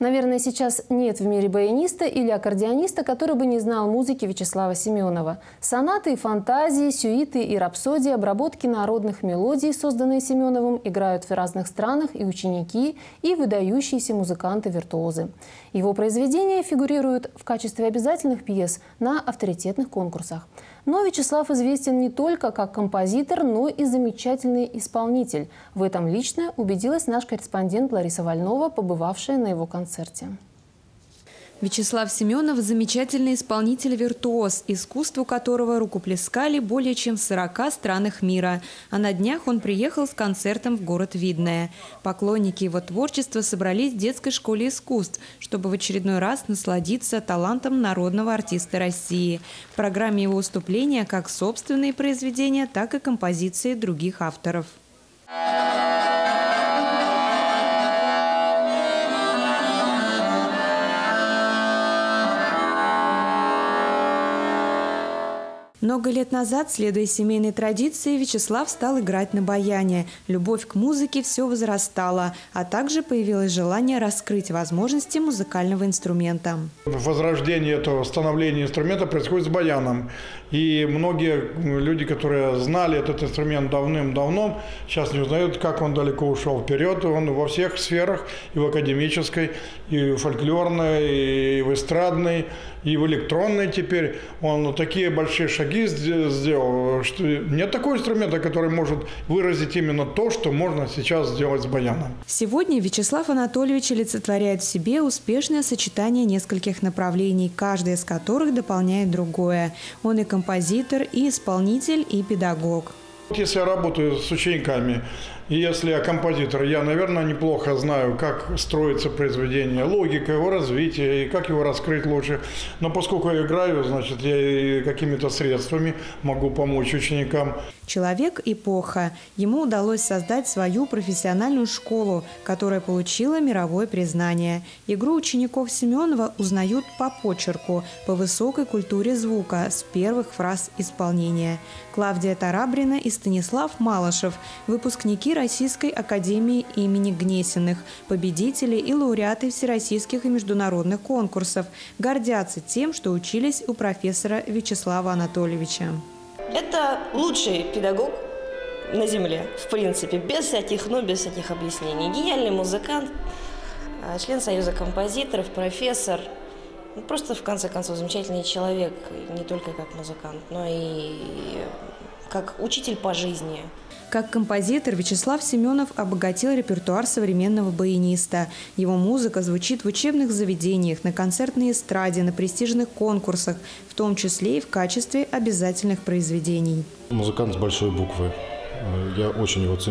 Наверное, сейчас нет в мире баяниста или аккордеониста, который бы не знал музыки Вячеслава Семенова. Сонаты и фантазии, сюиты и рапсодии, обработки народных мелодий, созданные Семеновым, играют в разных странах и ученики, и выдающиеся музыканты-виртуозы. Его произведения фигурируют в качестве обязательных пьес на авторитетных конкурсах. Но Вячеслав известен не только как композитор, но и замечательный исполнитель. В этом лично убедилась наш корреспондент Лариса Вольнова, побывавшая на его концерте. Вячеслав Семенов – замечательный исполнитель-виртуоз, искусству которого рукоплескали более чем в 40 странах мира. А на днях он приехал с концертом в город Видное. Поклонники его творчества собрались в детской школе искусств, чтобы в очередной раз насладиться талантом народного артиста России. В программе его выступления как собственные произведения, так и композиции других авторов. Много лет назад, следуя семейной традиции, Вячеслав стал играть на баяне. Любовь к музыке все возрастала, а также появилось желание раскрыть возможности музыкального инструмента. Возрождение этого становления инструмента происходит с баяном. И многие люди, которые знали этот инструмент давным-давно, сейчас не узнают, как он далеко ушел вперед. Он во всех сферах, и в академической, и в фольклорной, и в эстрадной, и в электронной теперь. Он такие большие шаги сделал, что нет такого инструмента, который может выразить именно то, что можно сейчас сделать с баяном. Сегодня Вячеслав Анатольевич олицетворяет в себе успешное сочетание нескольких направлений, каждое из которых дополняет другое. Он и композитор, и исполнитель, и педагог. Если я работаю с учениками, и если я композитор, я, наверное, неплохо знаю, как строится произведение, логика его развития и как его раскрыть лучше. Но поскольку я играю, значит, я и какими-то средствами могу помочь ученикам. Человек-эпоха. Ему удалось создать свою профессиональную школу, которая получила мировое признание. Игру учеников Семенова узнают по почерку, по высокой культуре звука, с первых фраз исполнения. Клавдия Тарабрина и Станислав Малышев – выпускники Российской академии имени Гнесиных, победители и лауреаты всероссийских и международных конкурсов, гордятся тем, что учились у профессора Вячеслава Анатольевича. Это лучший педагог на земле, в принципе, без всяких объяснений. Гениальный музыкант, член Союза композиторов, профессор. Просто, в конце концов, замечательный человек, не только как музыкант, но и как учитель по жизни. Как композитор Вячеслав Семенов обогатил репертуар современного баяниста. Его музыка звучит в учебных заведениях, на концертной эстраде, на престижных конкурсах, в том числе и в качестве обязательных произведений. Музыкант с большой буквы. Я очень его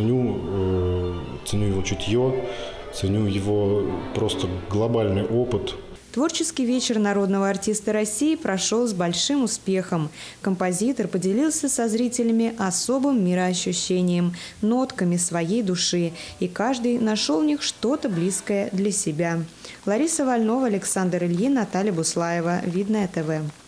ценю его чутье, ценю его просто глобальный опыт. Творческий вечер народного артиста России прошел с большим успехом. Композитор поделился со зрителями особым мироощущением, нотками своей души, и каждый нашел в них что-то близкое для себя. Лариса Вольнова, Александр Ильин, Наталья Буслаева. Видное ТВ.